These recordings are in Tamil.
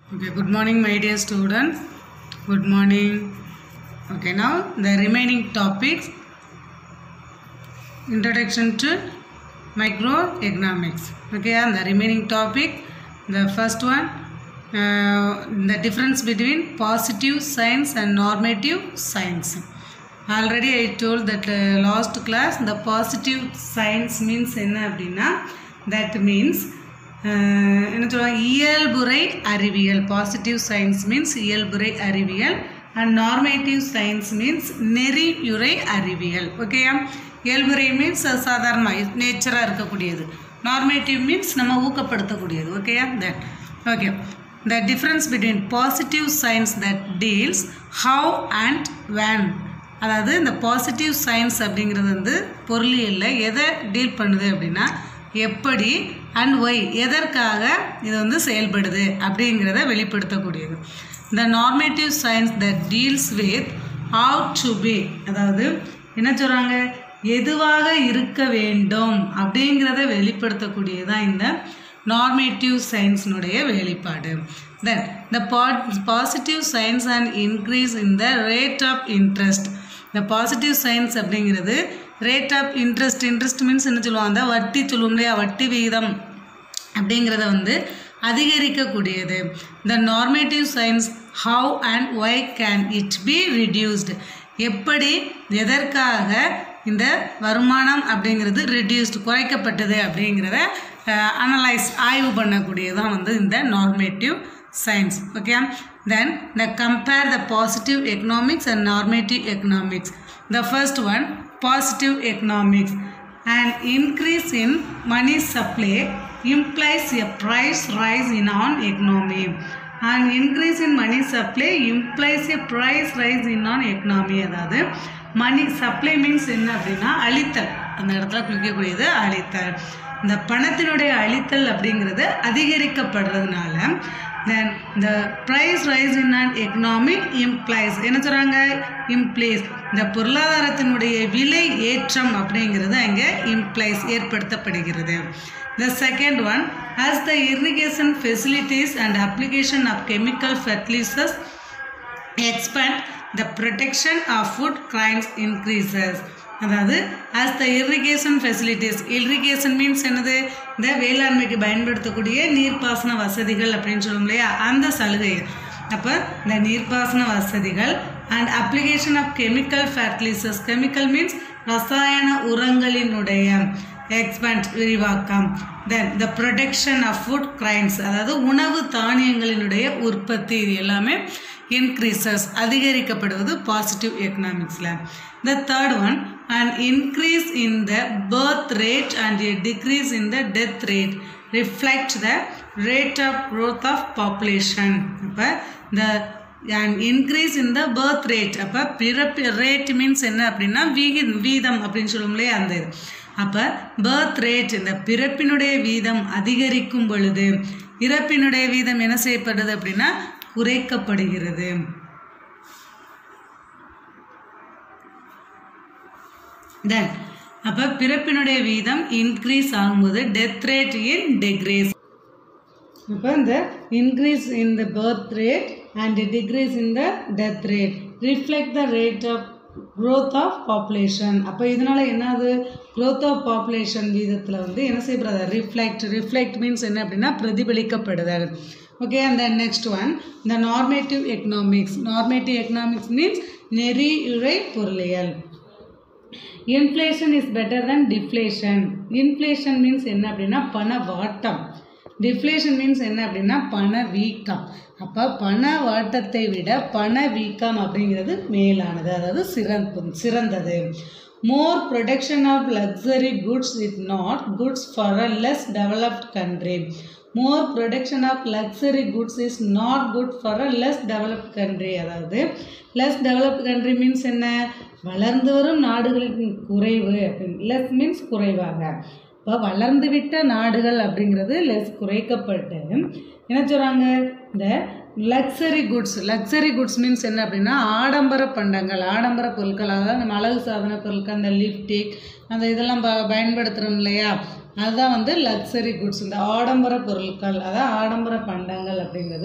Okay, good morning my dear students. Good morning. Okay, now the remaining topics. Introduction to microeconomics. Okay, and the remaining topic, the first one, the difference between positive science and normative science. Already I told that last class the positive science means enna appadina, that means என்ன சொல்லுவாங்க, இயல்புரை அறிவியல். பாசிட்டிவ் சயின்ஸ் மீன்ஸ் இயல்புரை அறிவியல் அண்ட் நார்மேட்டிவ் சயின்ஸ் மீன்ஸ் நெறியுரை அறிவியல். ஓகேயா, இயல்புரை மீன்ஸ் சாதாரணமாக நேச்சராக இருக்கக்கூடியது, நார்மேட்டிவ் மீன்ஸ் நம்ம ஊக்கப்படுத்தக்கூடியது. ஓகேயா, that okay. The difference between positive science that deals how and when. அதாவது இந்த பாசிட்டிவ் சயின்ஸ் அப்படிங்கிறது வந்து பொருளியல்ல எதை டீல் பண்ணுது அப்படின்னா எப்படி அண்ட் ஒய், எதற்காக இது வந்து செயல்படுது அப்படிங்கிறத வெளிப்படுத்தக்கூடியது. The normative science that deals with how to be, அதாவது என்ன சொல்கிறாங்க, எதுவாக இருக்க வேண்டும் அப்படிங்கிறத வெளிப்படுத்தக்கூடியதான் இந்த நார்மேட்டிவ் சயின்ஸினுடைய வெளிப்பாடு. Then the positive science and increase in the rate of interest. இந்த பாசிட்டிவ் சயின்ஸ் அப்படிங்கிறது rate of interest, interest means என்ன சொல்லுவாங்க, அந்த வட்டி சொல்லுவோம் இல்லையா, வட்டி விகிதம் அப்படிங்கிறத வந்து அதிகரிக்கக்கூடியது. The normative science how and why can it be reduced, எப்படி எதற்காக இந்த வருமானம் அப்படிங்கிறது ரிடியூஸ்டு குறைக்கப்பட்டது அப்படிங்கிறத அனலைஸ் ஆய்வு பண்ணக்கூடியதான் வந்து இந்த normative science. Okay, then the compare the positive economics and normative economics. The first one, positive economics. An increase in money supply implies a price rise in an economy. An increase in money supply implies a price rise in an economy. அதாவது மணி சப்ளை மீன்ஸ் என்ன அப்படின்னா அளித்தல், அந்த இடத்துல குறிக்கக்கூடியது அளித்தல். இந்த பணத்தினுடைய அளித்தல் அப்படிங்கிறது அதிகரிக்கப்படுறதுனால then the price rise in an economy implies, என்ன சொல்கிறாங்க, implies, இந்த பொருளாதாரத்தினுடைய விலை ஏற்றம் அப்படிங்கிறது அங்கே implies ஏற்படுத்தப்படுகிறது. The second one, as the irrigation facilities and application of chemical fertilizers expand, the protection of food crops increases. அதாவது as the irrigation facilities, irrigation means என்னது, இந்த வேளாண்மைக்கு பயன்படுத்தக்கூடிய நீர்ப்பாசன வசதிகள் அப்படின்னு சொல்லுவோம் இல்லையா, அந்த சலுகை. அப்போ இந்த நீர்ப்பாசன வசதிகள் and application of chemical fertilisers, chemical means ரசாயன உரங்களினுடைய எக்ஸ்பேண்ட் விரிவாக்கம். Then the production of food grains, அதாவது உணவு தானியங்களினுடைய உற்பத்தி, இது எல்லாமே இன்க்ரீசஸ் அதிகரிக்கப்படுவது பாசிட்டிவ் எக்கனாமிக்ஸில். The third one, an increase in the birth rate and a decrease in the death rate reflect the rate of growth of population. அப்போ the an increase in the birth rate, அப்போ பிறப்பு ரேட் மீன்ஸ் என்ன அப்படின்னா வீதம் அப்படின்னு சொல்லுவோம் இல்லையா, அந்த இது. அப்போ birth rate, இந்த பிறப்பினுடைய வீதம் அதிகரிக்கும் பொழுது இறப்பினுடைய வீதம் என்ன செய்யப்படுது அப்படின்னா குறைக்கப்படுகிறது. தென் அப்போ பிறப்பினுடைய வீதம் இன்க்ரீஸ் ஆகும்போது டெத் ரேட் இன் டிக்ரீஸ். அப்போ இந்த increase in the birth rate and decrease in the death rate reflect the rate of growth of population. அப்போ இதனால் என்னது, க்ரோத் ஆஃப் பாப்புலேஷன் வீதத்தில் வந்து என்ன செய்யப்படுறது, ரிஃப்ளெக்ட் மீன்ஸ் என்ன அப்படின்னா பிரதிபலிக்கப்படுதல். ஓகே, அந்த next one, the normative economics. Normative economics means நெறியுரை பொருளியல். Inflation is better than deflation. Inflation means என்ன அப்படின்னா பண வாட்டம், டிஃப்ளேஷன் மீன்ஸ் என்ன அப்படின்னா பண வீக்கம். அப்போ பண வாட்டத்தை விட பண வீக்கம் அப்படிங்கிறது மேலானது, அதாவது சிறந்தது. More production of luxury goods is not goods for a less developed country. More production of luxury goods is not good for a less developed country. அதாவது லெஸ் டெவலப்ட் கண்ட்ரி மீன்ஸ் என்ன, வளர்ந்து வரும் நாடுகளின் குறைவு அப்படின்னு, லெஸ் மீன்ஸ் குறைவாக. இப்போ வளர்ந்து விட்ட நாடுகள் அப்படிங்கிறது லெஸ் குறைக்கப்பட்டு என்ன சொல்கிறாங்க, இந்த லக்ஸரி குட்ஸ் மீன்ஸ் என்ன அப்படின்னா ஆடம்பர பண்டங்கள், ஆடம்பர பொருட்கள், அதாவது நம்ம அழகு சாதன பொருட்கள், அந்த லிப்டிக் அந்த இதெல்லாம் பயன்படுத்துகிறோம் இல்லையா, அதுதான் வந்து லக்ஸரி குட்ஸ். இந்த ஆடம்பர பொருட்கள், அதாவது ஆடம்பர பண்டங்கள் அப்படிங்கிறது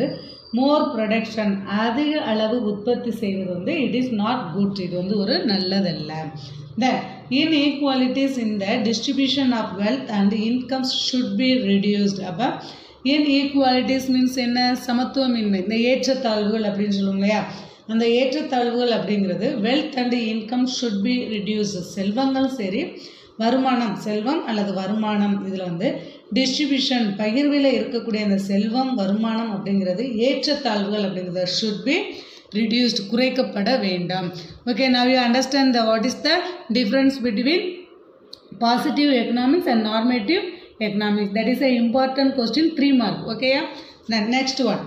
மோர் ப்ரொடக்ஷன் அதிக அளவு உற்பத்தி செய்வது வந்து இட் இஸ் நாட் குட், இது வந்து ஒரு நல்லதல்ல. Then inequalities in the distribution of wealth and incomes should be reduced. அப்போ inequalities means என்ன, சமத்துவமின்மை, இந்த ஏற்றத்தாழ்வுகள் அப்படின்னு சொல்லுவோம் இல்லையா, அந்த ஏற்றத்தாழ்வுகள் அப்படிங்கிறது wealth and income should be reduce. செல்வங்கள் சரி, வருமானம், செல்வம் அல்லது வருமானம், இதில் வந்து டிஸ்ட்ரிபியூஷன் பகிர்வில் இருக்கக்கூடிய அந்த செல்வம் வருமானம் அப்படிங்கிறது ஏற்றத்தாழ்வுகள் அப்படிங்கிறது ஷுட் பி reduced, குறைக்கப்பட வேண்டாம். Okay, now you understand the what is the difference between positive economics and normative economics. That is a important question, 3 mark. Okay, then next one.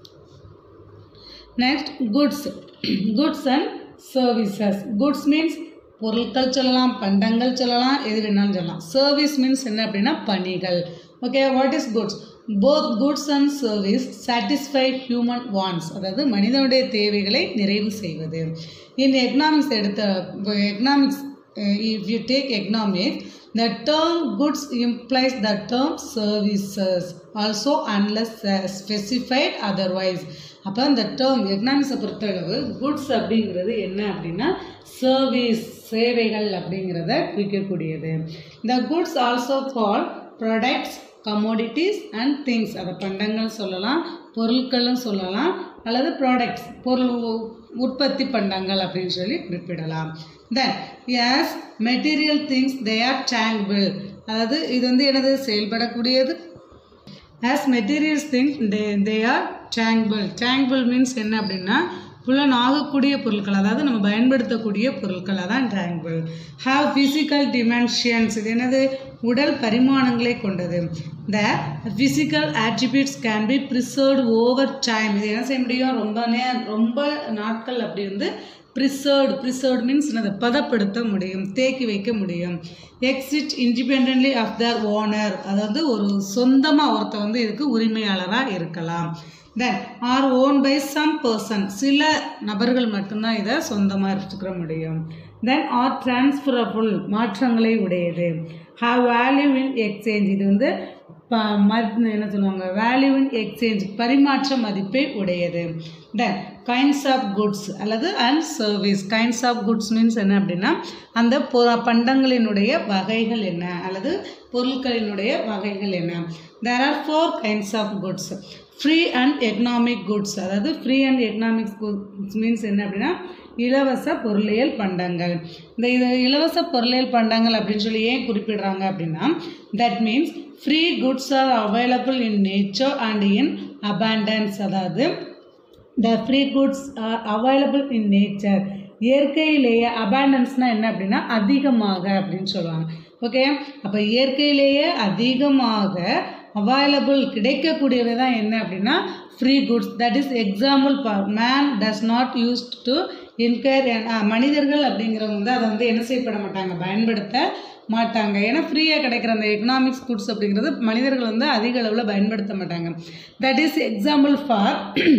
Next, goods. Goods and services. Goods means பொருட்கள் சொல்லலாம், பண்டங்கள் சொல்லலாம், எது வேணாலும் சொல்லலாம். சர்வீஸ் மீன்ஸ் என்ன அப்படின்னா பணிகள். Okay, what is goods? Both goods and service satisfy human wants, அதாவது மனிதனுடைய தேவைகளை நிறைவு செய்வது. In economics economics, if you take economics, the term goods implies the term services also unless specified otherwise. அப்போ அந்த டேர்ம் எக்கனாமிக்ஸை பொறுத்தளவு குட்ஸ் அப்படிங்கிறது என்ன அப்படின்னா சர்வீஸ், சேவைகள் அப்படிங்கிறத குறிக்கக்கூடியது. The goods also called products, commodities and things. அதை பண்டங்கள் சொல்லலாம், பொருட்களும் சொல்லலாம், அல்லது ப்ராடக்ட்ஸ், பொருள் உற்பத்தி பண்டங்கள் அப்படின்னு சொல்லி குறிப்பிடலாம். Then yes, material things they are tangible, அதாவது இது வந்து என்னது செயல்படக்கூடியது. As materials things they are tangible. Tangible means என்ன அப்படின்னா புலன் ஆகக்கூடிய பொருட்கள், அதாவது நம்ம பயன்படுத்தக்கூடிய பொருட்கள், அதான் tangible. Have physical dimensions, இது என்னது உடல் பரிமாணங்களை கொண்டது. The physical attributes can be preserved over time. இது என்ன செய்ய முடியும், ரொம்ப நாட்கள் அப்படி வந்து preserved means என்னது பதப்படுத்த முடியும், தேக்கி வைக்க முடியும். Exist independently of their owner, அதாவது ஒரு சொந்தமாக ஒருத்த வந்து இதுக்கு உரிமையாளராக இருக்கலாம். Then are owned by some person, சில நபர்கள் மட்டும்தான் இதை சொந்தமாக எடுத்துக்கிற முடியும். Then are transferable, மாற்றங்களை உடையது. Have value in exchange, இது வந்து என்ன சொல்லுவாங்க, வேல்யூ இன் எக்ஸ்சேஞ்ச், பரிமாற்ற மதிப்பை உடையது. தென் கைண்ட்ஸ் ஆஃப் குட்ஸ் அல்லது and service. Kinds of goods means என்ன அப்படின்னா அந்த பண்டங்களினுடைய வகைகள் என்ன அல்லது பொருட்களினுடைய வகைகள் என்ன. There are 4 kinds of goods. Free and economic goods, அதாவது free and economic goods means என்ன அப்படின்னா இலவச பொருளியல் பண்டங்கள். இந்த இலவச பொருளியல் பண்டங்கள் அப்படின்னு சொல்லி ஏன் குறிப்பிடுறாங்க அப்படின்னா that means free goods are available in nature and in abundance, அதாவது the free goods are available in nature, இயற்கையிலேயே, அபாண்டன்ஸ்னால் என்ன அப்படின்னா அதிகமாக அப்படின்னு சொல்லுவாங்க. ஓகே, அப்போ இயற்கையிலேயே அதிகமாக அவைலபிள் கிடைக்கக்கூடியவை தான் என்ன அப்படின்னா free goods. That is example for man does not use to incur, மனிதர்கள் அப்படிங்கிறவங்க வந்து அதை வந்து என்ன செய்யப்பட மாட்டாங்க, பயன்படுத்த மாட்டாங்க. ஏன்னா ஃப்ரீயாக கிடைக்கிற அந்த எக்கனாமிக்ஸ் குட்ஸ் அப்படிங்கிறது மனிதர்கள் வந்து அதிக அளவில் பயன்படுத்த மாட்டாங்க. That is example for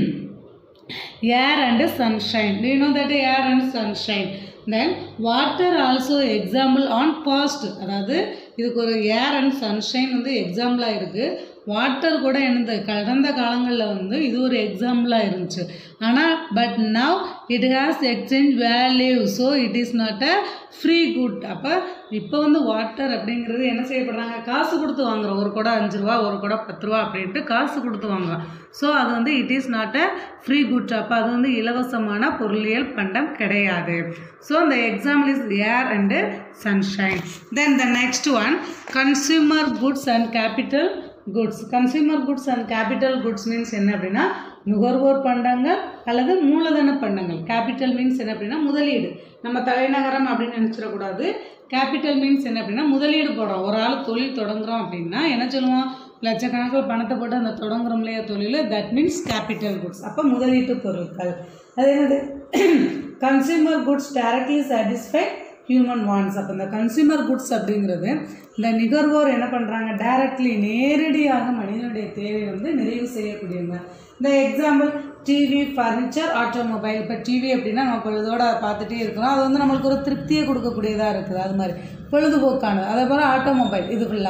air and sunshine. Do you know that air and sunshine? Then water also example on past, அதாவது இதுக்கு ஒரு ஏர் அண்ட் சன்ஷைன் வந்து எக்ஸாம்பிளாக இருக்குது. வாட்டர் கூட என்னது கடந்த காலங்களில் வந்து இது ஒரு எக்ஸாம்பிளாக இருந்துச்சு. ஆனால் but now it has exchange value, so it is not a free good. அப்போ இப்போ வந்து வாட்டர் அப்படிங்கிறது என்ன செய்யப்படுறாங்க, காசு கொடுத்து வாங்குகிறோம். ஒரு குடம் 5 ரூபா, ஒரு குடம் 10 ரூபா அப்படின்ட்டு காசு கொடுத்து வாங்குறோம். ஸோ அது வந்து it is not a free good. அப்போ அது வந்து இலவசமான பொருளியல் பண்டம் கிடையாது. So the example is air and sunshine. Then the next one, consumer goods and capital goods. Consumer goods and capital goods means என்ன அப்படின்னா நுகர்வோர் பண்டங்கள் அல்லது மூலதன பண்டங்கள். கேபிட்டல் மீன்ஸ் என்ன அப்படின்னா முதலீடு. நம்ம தலைநகரம் அப்படின்னு நினச்சிடக்கூடாது. கேபிட்டல் மீன்ஸ் என்ன அப்படின்னா முதலீடு போடுறோம். ஒரு ஆள் தொழில் தொடங்குறோம் அப்படின்னா என்ன சொல்லுவோம், லட்சக்கணக்கில் பணத்தை போட்டு அந்த தொடங்குறோம் இல்லையா தொழில், தட் மீன்ஸ் கேபிட்டல் குட்ஸ். அப்போ முதலீட்டு பொருட்கள். அது என்னது, consumer goods directly satisfy human wants. அப்போ இந்த கன்சியூமர் குட்ஸ் அப்படிங்கிறது இந்த நுகர்வோர் என்ன பண்ணுறாங்க, டைரக்ட்லி நேரடியாக மனிதனுடைய தேவை வந்து நிறைவு செய்யக்கூடியவங்க. இந்த எக்ஸாம்பிள் டிவி, ஃபர்னிச்சர், ஆட்டோமொபைல். இப்போ டிவி அப்படின்னா நம்ம பொழுதோட பார்த்துட்டே இருக்கிறோம், அது வந்து நம்மளுக்கு ஒரு திருப்தியை கொடுக்கக்கூடியதாக இருக்குது. அது மாதிரி பொழுதுபோக்கானது. அதே போல் ஆட்டோமொபைல் இது ஃபுல்லாமே.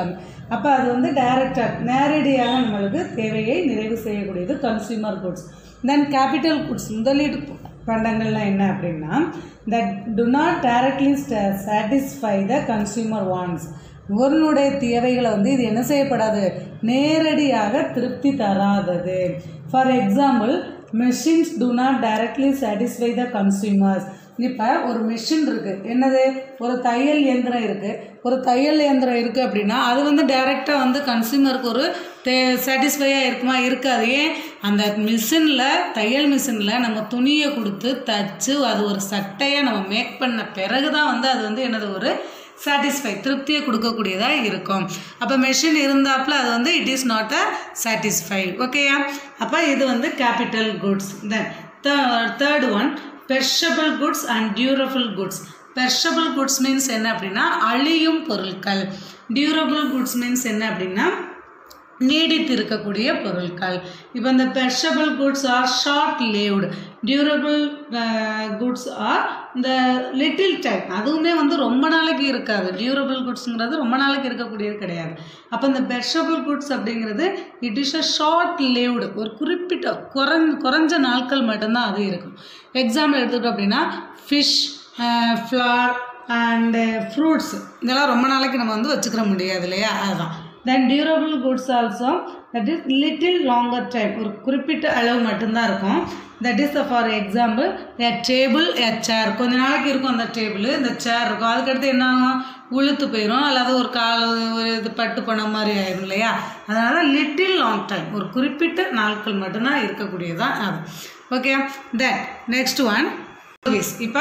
அப்போ அது வந்து டைரக்டாக நேரடியாக நம்மளுக்கு தேவையை நிறைவு செய்யக்கூடியது consumer goods. Then capital goods முதலீடு பண்டங்கள்லாம் என்ன அப்படின்னா that do not directly satisfy the consumer wants. நுகர்வோருடைய தேவைகளை வந்து இது என்ன செய்யப்படாது, நேரடியாக திருப்தி தராதது. For example machines do not directly satisfy the consumers. இப்போ ஒரு மிஷின் இருக்குது, என்னது ஒரு தையல் இயந்திரம் இருக்குது. ஒரு தையல் இயந்திரம் இருக்குது அப்படின்னா அது வந்து டைரெக்டாக வந்து கன்சியூமருக்கு ஒரு சாட்டிஸ்ஃபையாக இருக்குமா, இருக்காது. ஏன், அந்த மிஷினில் தையல் மிஷினில் நம்ம துணியை கொடுத்து தச்சு அது ஒரு சட்டையாக நம்ம மேக் பண்ண பிறகு தான் வந்து அது வந்து என்னது ஒரு சாட்டிஸ்ஃபை திருப்தியை கொடுக்கக்கூடியதாக இருக்கும். அப்போ மெஷின் இருந்தாப்புல அது வந்து it is not a satisfied. ஓகேயா? அப்போ இது வந்து capital goods. Then third one perishable goods and durable goods. Perishable goods means என்ன அப்படின்னா அழியும் பொருட்கள். டியூரபிள் குட்ஸ் மீன்ஸ் என்ன அப்படின்னா நீடித்து இருக்கக்கூடிய பொருட்கள். இப்போ இந்த perishable goods are short lived, durable goods are இந்த லிட்டில் டைம், அதுவுமே வந்து ரொம்ப நாளைக்கு இருக்காது. டியூரபிள் குட்ஸுங்கிறது ரொம்ப நாளைக்கு இருக்கக்கூடியது கிடையாது. அப்போ இந்த பெர்ஷபிள் குட்ஸ் அப்படிங்கிறது it is a short lived, ஒரு குறிப்பிட்ட குறைஞ்ச நாட்கள் மட்டும்தான் அது இருக்கும். எக்ஸாம்பிள் எடுத்துக்கிட்டோம் அப்படின்னா ஃபிஷ், ஃப்ளார் அண்டு ஃப்ரூட்ஸ், இதெல்லாம் ரொம்ப நாளைக்கு நம்ம வந்து வச்சுக்கிற முடியாது இல்லையா, அதுதான். Then durable goods also, that is little longer time, ஒரு குறிப்பிட்ட அளவு மட்டும்தான் இருக்கும். That is for example a table, a chair, கொஞ்ச நாளைக்கு இருக்கும் அந்த டேபிள், இந்த சேர் இருக்கும். அதுக்கடுத்து என்ன ஆகும், உளுத்து போயிடும், அல்லது ஒரு ஒரு இது பட்டு போன மாதிரி ஆயிடும் இல்லையா. அதனால லிட்டில் லாங் டைம், ஒரு குறிப்பிட்ட நாட்கள் மட்டும்தான் இருக்கக்கூடியதான் அது. Okay. Then next one service. இப்போ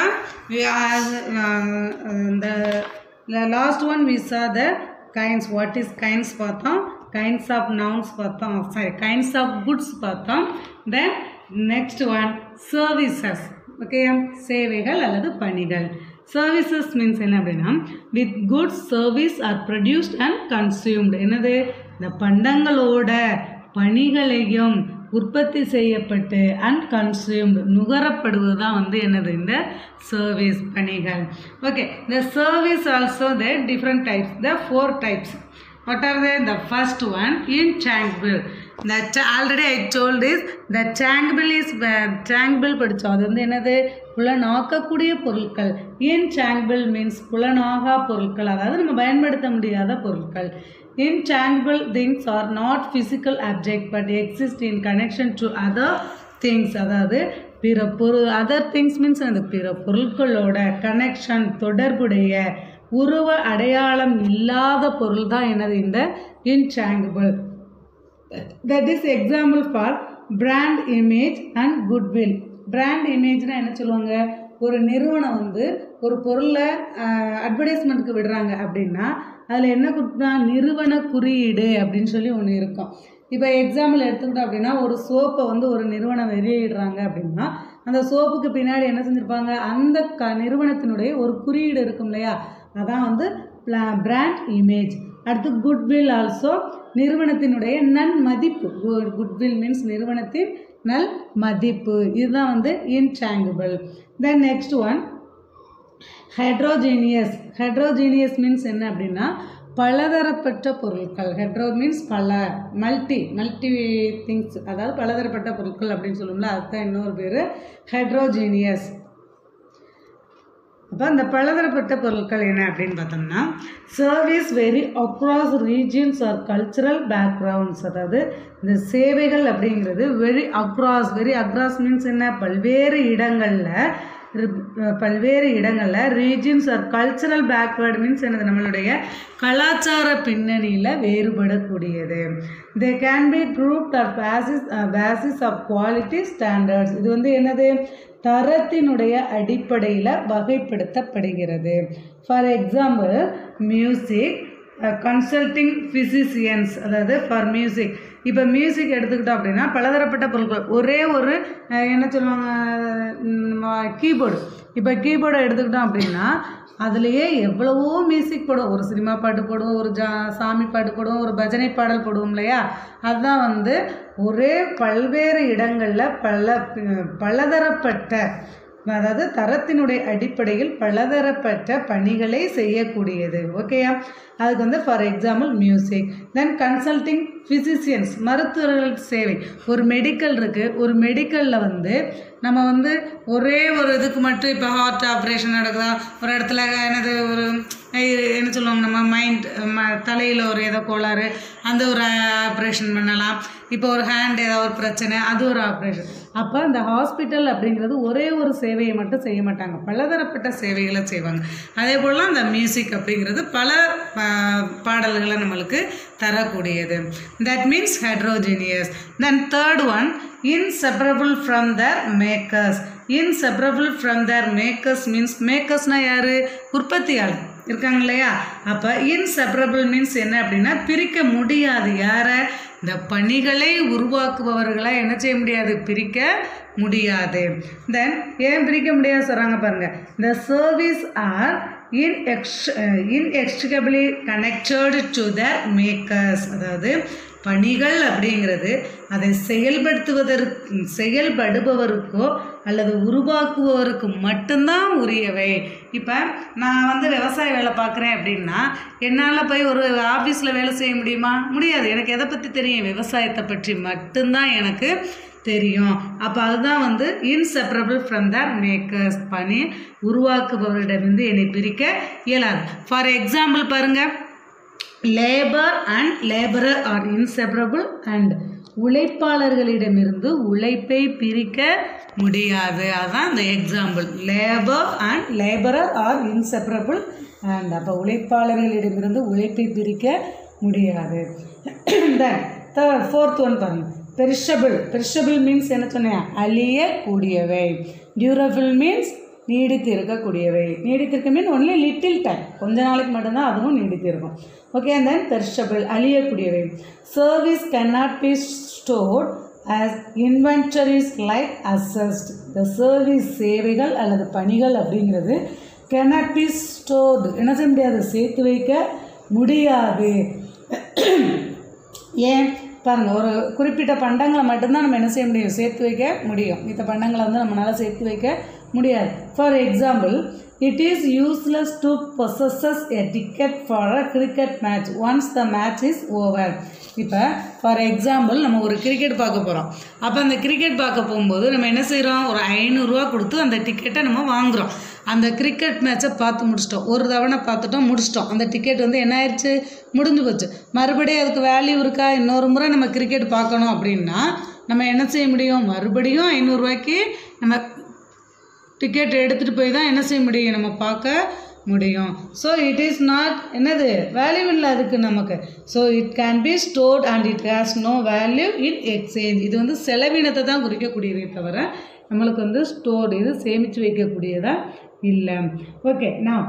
இந்த last one we saw the kinds. What is kinds பார்த்தோம், kinds of nouns பார்த்தோம், sorry kinds of goods பார்த்தோம். then next one services. Okay, சேவைகள் அல்லது பணிகள். services means என்ன அப்படின்னா with goods service are produced and consumed. என்னது, இந்த பண்டங்களோட பணிகளையும் உற்பத்தி செய்யப்பட்டு அண்ட் கன்சியூம்டு நுகரப்படுவது தான் வந்து என்னது இந்த சர்வீஸ் பணிகள். Okay, the service also there different types, the 4 types. What are they? The first one intangible. Already I told this, the tangible is tangible படிச்சோம், அது வந்து என்னது புலனாக்கக்கூடிய பொருட்கள். intangible means புலனாகா பொருட்கள், அதாவது நம்ம பயன்படுத்த முடியாத பொருட்கள். Intangible things are not physical object but exist in connection to other things. அதாவது பிற பொருள், other things means அந்த பிற பொருட்களோட கனெக்ஷன் தொடர்புடைய உருவ அடையாளம் இல்லாத பொருள் தான் என்னது இந்த intangible. That is example for brand image and goodwill. brand imageனா என்ன சொல்லுவாங்க, ஒரு நிறுவனம் வந்து ஒரு பொருளை அட்வர்டைஸ்மெண்ட்டுக்கு விடுறாங்க அப்படின்னா அதில் என்ன கொடுத்தா நிறுவன குறியீடு அப்படின்னு சொல்லி ஒன்று இருக்கும். இப்போ எக்ஸாம்பிள் எடுத்துக்கிட்டோம் அப்படின்னா ஒரு சோப்பை வந்து ஒரு நிறுவனம் வெளியிடுறாங்க அப்படின்னா அந்த சோப்புக்கு பின்னாடி என்ன செஞ்சுருப்பாங்க, அந்த நிறுவனத்தினுடைய ஒரு குறியீடு இருக்கும் இல்லையா, அதான் வந்து பிராண்ட் இமேஜ். அடுத்து குட்வில் ஆல்சோ நிறுவனத்தினுடைய நன்மதிப்பு. குட்வில் மீன்ஸ் நிறுவனத்தின் நல் மதிப்பு, இதுதான் வந்து intangible. Then next one heterogeneous. Heterogeneous means என்ன அப்படின்னா பலதரப்பட்ட பொருட்கள். ஹெட்ரோ மீன்ஸ் பல, மல்டி திங்ஸ், அதாவது பலதரப்பட்ட பொருட்கள் அப்படின்னு சொல்லுவோம்ல, அதுதான் இன்னொரு பேர் ஹெட்ரோஜீனியஸ். அப்போ இந்த பலதரப்பட்ட பொருட்கள் என்ன அப்படின்னு பார்த்தோம்னா service vary across regions or cultural backgrounds. அதாவது இந்த சேவைகள் அப்படிங்கிறது வெரி அக்ராஸ் மீன்ஸ் என்ன, பல்வேறு இடங்களில் regions or cultural backward means என்னது, நம்மளுடைய கலாச்சார பின்னணியில் வேறுபடக்கூடியது. They can be grouped or basis of quality standards. இது வந்து என்னது, தரத்தினுடைய அடிப்படையில் வகைப்படுத்தப்படுகிறது. For example music, consulting physicians, அதாவது ஃபார் மியூசிக். இப்போ மியூசிக் எடுத்துக்கிட்டோம் அப்படின்னா பலதரப்பட்ட பொருட்கள். ஒரே ஒரு என்ன சொல்லுவாங்க, கீபோர்டு. இப்போ கீபோர்டை எடுத்துக்கிட்டோம் அப்படின்னா அதுலேயே எவ்வளவோ மியூசிக் போடுவோம். ஒரு சினிமா பாட்டு போடுவோம், ஒரு சாமி பாட்டு போடுவோம், ஒரு பஜனை பாடல் போடுவோம் இல்லையா. அதுதான் வந்து ஒரே பல்வேறு இடங்களில் பலதரப்பட்ட அதாவது தரத்தினுடைய அடிப்படையில் பலதரப்பட்ட பணிகளை செய்யக்கூடியது. ஓகேயா? அதுக்கு வந்து for example music. Then consulting physicians, மருத்துவர்கள் சேவை. ஒரு மெடிக்கல் இருக்குது, ஒரு மெடிக்கலில் வந்து நம்ம வந்து ஒரே ஒரு இதுக்கு மட்டும் இப்போ ஹார்ட் ஆப்ரேஷன் நடக்குதா, ஒரு இடத்துல என்னது ஒரு என்ன சொல்லுவாங்க நம்ம மைண்ட் தலையில் ஒரு ஏதோ கோளாறு, அந்த ஒரு ஆப்ரேஷன் பண்ணலாம். இப்போ ஒரு ஹேண்ட் ஏதாவது ஒரு பிரச்சனை, அது ஒரு ஆப்ரேஷன். அப்போ அந்த ஹாஸ்பிட்டல் அப்படிங்கிறது ஒரே ஒரு சேவையை மட்டும் செய்ய மாட்டாங்க, பலதரப்பட்ட சேவைகளை செய்வாங்க. அதே போல் அந்த மியூசிக் அப்படிங்கிறது பல பாடல்களை நம்மளுக்கு தரக்கூடியது. That means heterogeneous. Then third one, inseparable from their makers. inseparable from their makers means, மேக்கர்ஸ்னா யாரு? உற்பத்தியாளர் இருக்காங்க இல்லையா? அப்போ inseparable மீன்ஸ் என்ன அப்படின்னா பிரிக்க முடியாது. யாரை? இந்த பணிகளை உருவாக்குபவர்களை என்ன செய்ய முடியாது? பிரிக்க முடியாது. தென் ஏன் பிரிக்க முடியாது சொல்கிறாங்க பாருங்க. The service are inextricably connected to their makers. அதாவது பணிகள் அப்படிங்கிறது அதை செயல்படுபவருக்கோ அல்லது உருவாக்குபவருக்கு மட்டும்தான் உரியவை. இப்போ நான் வந்து விவசாய வேலை பார்க்குறேன் அப்படின்னா என்னால் போய் ஒரு ஆஃபீஸில் வேலை செய்ய முடியுமா? முடியாது. எனக்கு எதை பற்றி தெரியும்? விவசாயத்தை பற்றி மட்டும்தான் எனக்கு தெரியும். அப்போ அதுதான் வந்து இன்செப்பரபிள் ஃப்ரம் த மேக்கர்ஸ். பணி உருவாக்குபவரிடமிருந்து என்னை பிரிக்க இயலாது. ஃபார் எக்ஸாம்பிள் பாருங்கள், labour and labourer are inseparable and உழைப்பாளர்களிடமிருந்து உழைப்பை பிரிக்க முடியாது. அதுதான் இந்த example. Labour and labourer are inseparable and. அப்போ உழைப்பாளர்களிடமிருந்து உழைப்பை பிரிக்க முடியாது. தென் ஃபோர்த் ஒன் பாருங்கள், பெரிஷபிள். பெரிஷபிள் மீன்ஸ் என்ன சொன்னேன்? அழியக்கூடியவை. டியூரபிள் மீன்ஸ் நீடித்து இருக்கக்கூடியவை. நீடித்திருக்க மீன் ஒன்லி லிட்டில் டைம், கொஞ்ச நாளைக்கு மட்டும்தான் அதுவும் நீடித்து இருக்கும். ஓகே. அண்ட் தென் பெரிஷபிள், அழியக்கூடியவை. Service cannot be stored as inventories like assessed. the service சேவைகள் அல்லது பணிகள் அப்படிங்கிறது cannot be stored, என்ன செய்ய முடியாது? சேர்த்து வைக்க முடியாது. ஏன் பாருங்கள், ஒரு குறிப்பிட்ட பண்டங்களை மட்டும்தான் நம்ம என்ன செய்ய முடியும்? சேர்த்து வைக்க முடியும். இந்த பண்டங்களை வந்து நம்மளால் சேர்த்து வைக்க முடியாது. For example, it is useless to possess a ticket for a cricket match once the match is over. இப்போ ஃபார் எக்ஸாம்பிள் நம்ம ஒரு கிரிக்கெட் பார்க்க போகிறோம். அப்போ அந்த கிரிக்கெட் பார்க்க போகும்போது நம்ம என்ன செய்கிறோம்? ஒரு 500 ரூபா கொடுத்து அந்த டிக்கெட்டை நம்ம வாங்குகிறோம். அந்த கிரிக்கெட் மேட்சை பார்த்து முடிச்சிட்டோம், ஒரு தவணை பார்த்துட்டோம், முடிச்சிட்டோம். அந்த டிக்கெட் வந்து என்ன ஆயிடுச்சு? முடிஞ்சு போச்சு. மறுபடியும் அதுக்கு வேல்யூ இருக்கா? இன்னொரு முறை நம்ம கிரிக்கெட் பார்க்கணும் அப்படின்னா நம்ம என்ன செய்ய முடியும்? மறுபடியும் 500 ரூபாய்க்கு நம்ம டிக்கெட் எடுத்துகிட்டு போய் தான் என்ன செய்ய முடியும்? நம்ம பார்க்க முடியும். ஸோ இட் இஸ் நாட் என்னது? வேல்யூ இல்லை அதுக்கு நமக்கு. So it can be stored and it has no value in exchange. இது வந்து செலவினத்தை தான் குறிக்கக்கூடியதே தவிர நம்மளுக்கு வந்து ஸ்டோர்டு, இது சேமித்து வைக்கக்கூடியதா இல்லை. ஓகே. நான்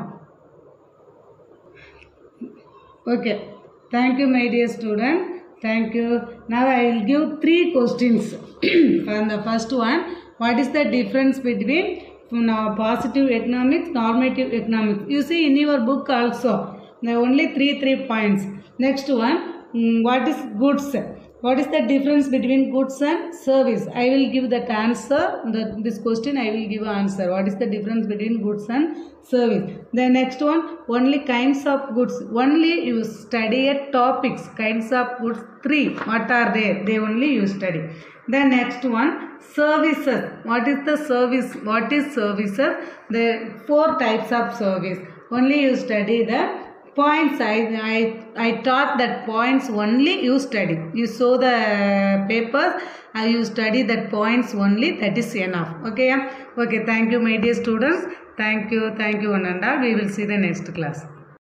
okay, thank you my dear student, thank you. Now I will give 3 questions. And the first one, what is the difference between positive economics, normative economics? You see in your book also there are only 3 points. Next one, what is goods? What is the difference between goods and service? I will give that answer. This question I will give answer. What is the difference between goods and service? The next one, only kinds of goods. Only you study at topics. Kinds of goods 3. What are they? They only you study. The next one, services. What is the service? What is services? The 4 types of service. Only you study the points. I taught that points only you study. You saw the papers, you study that points only. That is enough. Okay. Okay. Thank you, my dear students. Thank you. Thank you, one and all. We will see the next class.